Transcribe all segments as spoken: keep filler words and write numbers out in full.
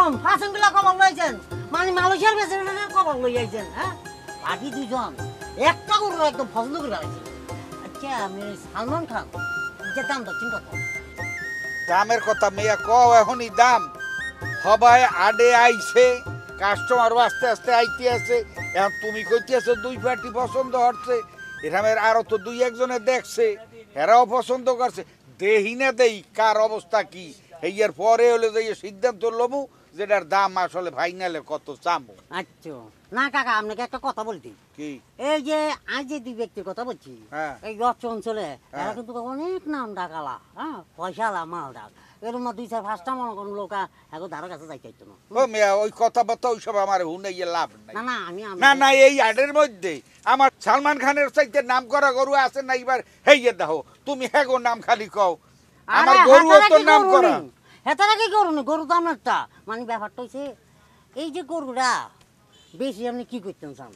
কম ফাসন গুলা কম লইছেন মানে মালয়েশিয়ার প্রেসিডেন্টের কম লই আইছেন হ্যাঁ বাকি দুইজন একটা গরু একদম পছন্দ করে রাখছেন আচ্ছা আমি সালমান খান যে দাম দচ্ছেন কত দামের কথা মেয়া কও এখনই দাম সবাই আডে আইছে কাস্টমার আস্তে আস্তে আইতে আছে এখন তুমি কইতে আছো দুই পার্টি পছন্দ হচ্ছে এখানের আরো তো দুই একজনে দেখছে এরাও পছন্দ করছে দেহি না দেই কার অবস্থা কি এইয়ার পরে হলে যে সিদ্ধান্ত লমু যেটার দাম আসলে ফাইনালে কত চামু আচ্ছা না কাকা আপনাকে একটা কথা বলতি কি এই যে আজ যে দুই ব্যক্তির কথা বলছি হ্যাঁ এই রচ অঞ্চলে হ্যাঁ। এরা কিন্তু অনেক নাম ডাকালা হ্যাঁ পয়সালা মাল ডাক এর মধ্যে দুই চার পাঁচটা মনে করুন লোক এখন ধারো কাছে যাইতে হইতো না ও মেয়া ওই কথাবার্তা ওইসব আমার হুনাইয়ে লাভ নাই না না আমি না না এই আডের মধ্যে আমার সালমান খানের চাইতে নাম করা গরু আছে না এবার হেইয়ে দেখো তুমি হ্যাঁ গো নাম খালি কও আমার গরু তো নাম করা হেতারা কি করুন গরু তো আমারটা মানে ব্যাপারটা হচ্ছে এই যে গরুরা বেশি আপনি কি করতেন চান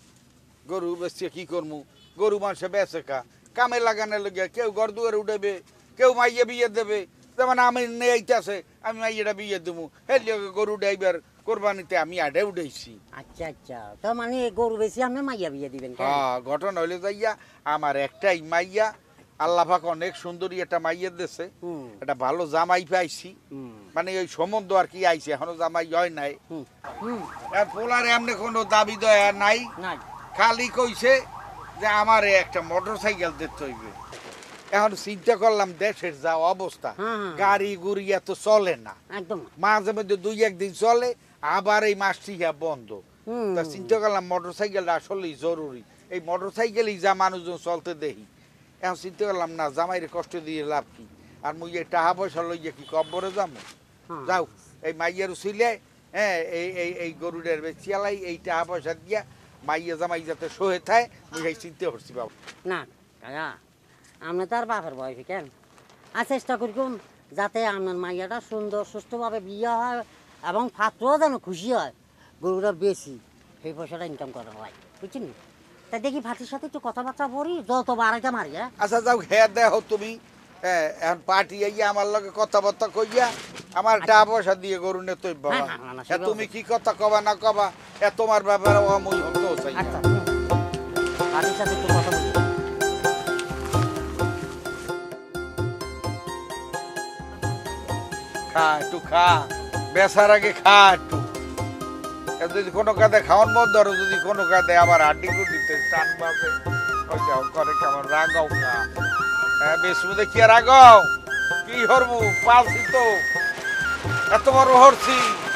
গরু বেশি কি করমু গরু মানুষে বেচে কা কামে লাগানোর লগে কেউ ঘর দুয়ারে উঠাবে কেউ মাইয়ে বিয়ে দেবে যেমন আমি নেইতেছে আমি মাইয়েটা বিয়ে দেবো এই লগে গরু ড্রাইভার কোরবানিতে আমি আডে উঠেছি আচ্ছা আচ্ছা তো মানে গরু বেশি আপনি মাইয়া বিয়ে দিবেন কেন? হ্যাঁ ঘটনা হইলে যাইয়া আমার একটাই মাইয়া আল্লাহ পাক অনেক সুন্দরী একটা মাইয়ের দেশে হুম একটা ভালো জামাই পাইছি হুম মানে ওই সম্বন্ধ আর কি আইছে এখনো জামাই হয় নাই হুম হুম আর পোলার এমনি কোনো দাবি দয়া নাই না খালি কইছে যে আমার একটা মোটর সাইকেল দিতে হইবে এখন চিন্তা করলাম দেশের যা অবস্থা হ্যাঁ, হ্যাঁ। গাড়ি গুড়ি এত চলে না একদম মাঝে মধ্যে দুই একদিন চলে আবার এই মাসটি বন্ধ হুম তা চিন্তা করলাম মোটর সাইকেলটা আসলেই জরুরি এই মোটর সাইকেলই যা মানুষজন চলতে দেখি এখন চিন্তা করলাম না জামাইরে কষ্ট দিয়ে লাভ কি আর মুই এই টাকা পয়সা লইয়া কি কব্বরে যাবো হ্যাঁ। যাও এই মাইয়ার উচিলে হ্যাঁ এই এই এই গরুডের বেচিয়ালাই এই টাকা পয়সা দিয়া মাইয়া জামাই যাতে সহে থায় মুই এই চিন্তা করছি বাবু না কাকা আপনি তার বাপের বয়সে কেন আর চেষ্টা করুন যাতে আপনার মাইয়াটা সুন্দর সুস্থভাবে বিয়ে হয় এবং পাত্রও যেন খুশি হয় গরুটা বেশি সেই পয়সাটা ইনকাম করা হয় বুঝছেন তাই দেখি ভাতির সাথে একটু কথাবার্তা বলি যত বাড়াইতে মারি হ্যাঁ আচ্ছা যাও হ্যাঁ দেখো তুমি হ্যাঁ এখন পার্টি আইয়া আমার লগে কথাবার্তা কইয়া আমার টাকা পয়সা দিয়ে গরু নে তুই বাবা না, না, না, হ্যাঁ, সেভাবে- তুমি কি কথা কবা না কবা এ তোমার ব্যাপারে ও মুই হতো চাই না। আচ্ছা হুম। ভাতির সাথে একটু কথা বলি খা একটু খা বেচার আগে খা একটু এ যদি কোনো কাদে খাওয়ান মত ধরো যদি কোনো কাদে আবার হাড্ডি গুডিতে টান পাবে ওই যাও করে কেমন রাগাও খা হ্যাঁ বেশ মধ্যে কি রাগাও কি হরমু পালছি তো এত বড় হরছি